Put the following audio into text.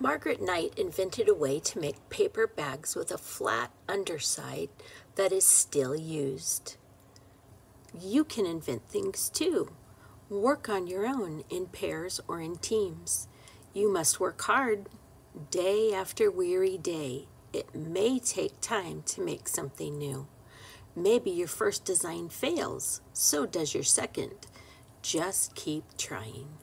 Margaret Knight invented a way to make paper bags with a flat underside that is still used. You can invent things too. Work on your own in pairs or in teams. You must work hard, day after weary day. It may take time to make something new. Maybe your first design fails, so does your second. Just keep trying.